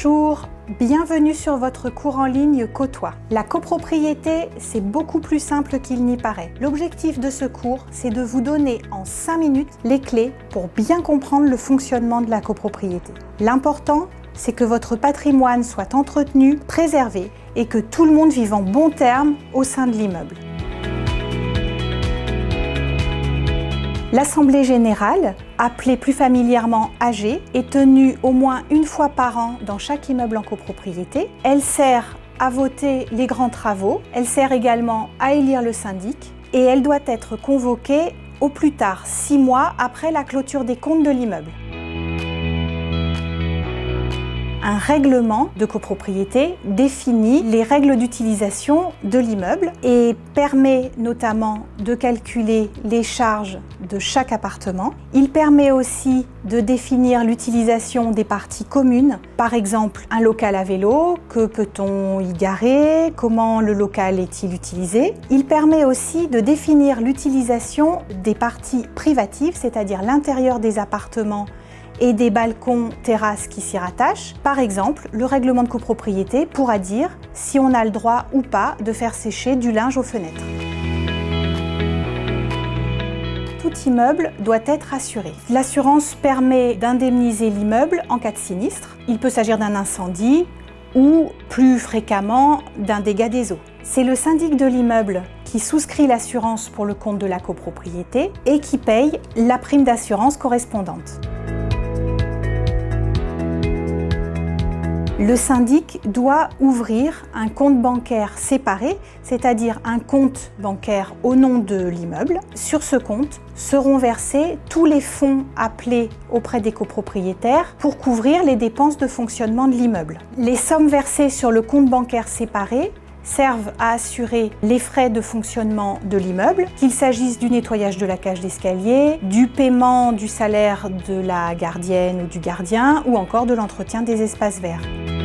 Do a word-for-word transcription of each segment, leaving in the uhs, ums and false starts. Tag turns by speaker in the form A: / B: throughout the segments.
A: Bonjour, bienvenue sur votre cours en ligne Côtoie. La copropriété, c'est beaucoup plus simple qu'il n'y paraît. L'objectif de ce cours, c'est de vous donner en cinq minutes les clés pour bien comprendre le fonctionnement de la copropriété. L'important, c'est que votre patrimoine soit entretenu, préservé et que tout le monde vive en bon terme au sein de l'immeuble. L'Assemblée générale, appelée plus familièrement A G, est tenue au moins une fois par an dans chaque immeuble en copropriété. Elle sert à voter les grands travaux, elle sert également à élire le syndic et elle doit être convoquée au plus tard six mois après la clôture des comptes de l'immeuble. Un règlement de copropriété définit les règles d'utilisation de l'immeuble et permet notamment de calculer les charges de chaque appartement. Il permet aussi de définir l'utilisation des parties communes, par exemple un local à vélo, que peut-on y garer, comment le local est-il utilisé. Il permet aussi de définir l'utilisation des parties privatives, c'est-à-dire l'intérieur des appartements et des balcons, terrasses qui s'y rattachent. Par exemple, le règlement de copropriété pourra dire si on a le droit ou pas de faire sécher du linge aux fenêtres. Tout immeuble doit être assuré. L'assurance permet d'indemniser l'immeuble en cas de sinistre. Il peut s'agir d'un incendie ou, plus fréquemment, d'un dégât des eaux. C'est le syndic de l'immeuble qui souscrit l'assurance pour le compte de la copropriété et qui paye la prime d'assurance correspondante. Le syndic doit ouvrir un compte bancaire séparé, c'est-à-dire un compte bancaire au nom de l'immeuble. Sur ce compte seront versés tous les fonds appelés auprès des copropriétaires pour couvrir les dépenses de fonctionnement de l'immeuble. Les sommes versées sur le compte bancaire séparé servent à assurer les frais de fonctionnement de l'immeuble, qu'il s'agisse du nettoyage de la cage d'escalier, du paiement du salaire de la gardienne ou du gardien, ou encore de l'entretien des espaces verts.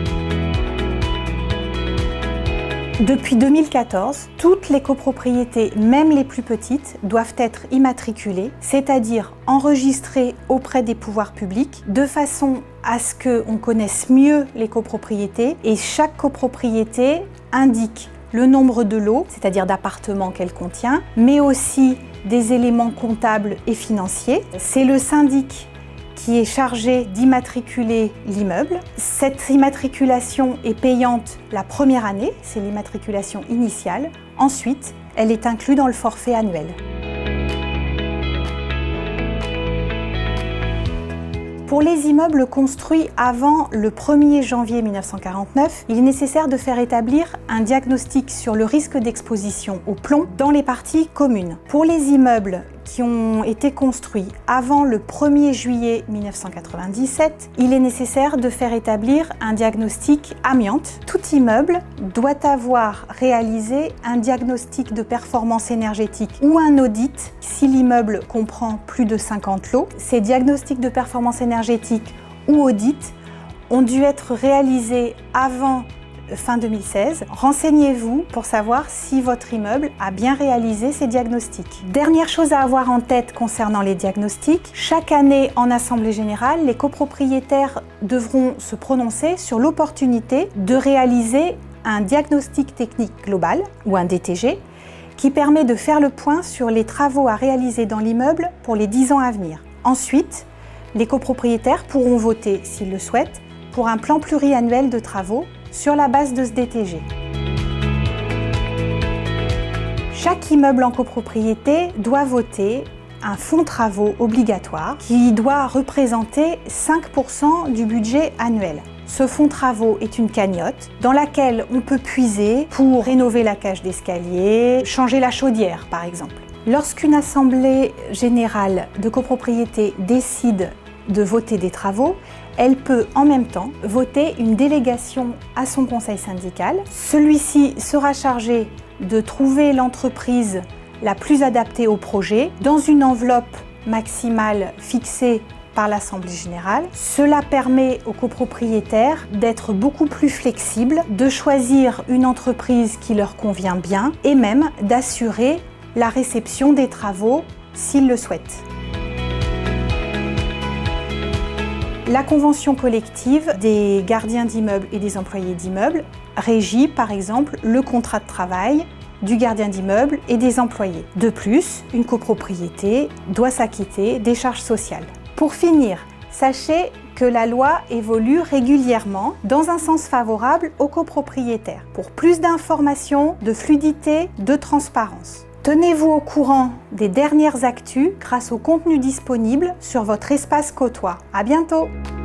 A: Depuis deux mille quatorze, toutes les copropriétés, même les plus petites, doivent être immatriculées, c'est-à-dire enregistrées auprès des pouvoirs publics, de façon à ce qu'on connaisse mieux les copropriétés et chaque copropriété indique le nombre de lots, c'est-à-dire d'appartements qu'elle contient, mais aussi des éléments comptables et financiers. C'est le syndic qui est chargé d'immatriculer l'immeuble. Cette immatriculation est payante la première année, c'est l'immatriculation initiale. Ensuite, elle est inclue dans le forfait annuel. Pour les immeubles construits avant le premier janvier mille neuf cent quarante-neuf, il est nécessaire de faire établir un diagnostic sur le risque d'exposition au plomb dans les parties communes. Pour les immeubles qui ont été construits avant le premier juillet mille neuf cent quatre-vingt-dix-sept, il est nécessaire de faire établir un diagnostic amiante. Tout immeuble doit avoir réalisé un diagnostic de performance énergétique ou un audit si l'immeuble comprend plus de cinquante lots. Ces diagnostics de performance énergétique ou audit ont dû être réalisés avant fin deux mille seize. Renseignez-vous pour savoir si votre immeuble a bien réalisé ces diagnostics. Dernière chose à avoir en tête concernant les diagnostics, chaque année en Assemblée générale, les copropriétaires devront se prononcer sur l'opportunité de réaliser un diagnostic technique global ou un D T G qui permet de faire le point sur les travaux à réaliser dans l'immeuble pour les dix ans à venir. Ensuite, les copropriétaires pourront voter, s'ils le souhaitent, pour un plan pluriannuel de travaux sur la base de ce D T G. Chaque immeuble en copropriété doit voter un fonds travaux obligatoire qui doit représenter cinq pour cent du budget annuel. Ce fonds travaux est une cagnotte dans laquelle on peut puiser pour rénover la cage d'escalier, changer la chaudière par exemple. Lorsqu'une assemblée générale de copropriété décide de voter des travaux, elle peut en même temps voter une délégation à son conseil syndical. Celui-ci sera chargé de trouver l'entreprise la plus adaptée au projet dans une enveloppe maximale fixée par l'Assemblée générale. Cela permet aux copropriétaires d'être beaucoup plus flexibles, de choisir une entreprise qui leur convient bien et même d'assurer la réception des travaux s'ils le souhaitent. La convention collective des gardiens d'immeubles et des employés d'immeubles régit par exemple le contrat de travail du gardien d'immeuble et des employés. De plus, une copropriété doit s'acquitter des charges sociales. Pour finir, sachez que la loi évolue régulièrement dans un sens favorable aux copropriétaires pour plus d'informations, de fluidité, de transparence. Tenez-vous au courant des dernières actus grâce au contenu disponible sur votre espace Côtoie. À bientôt!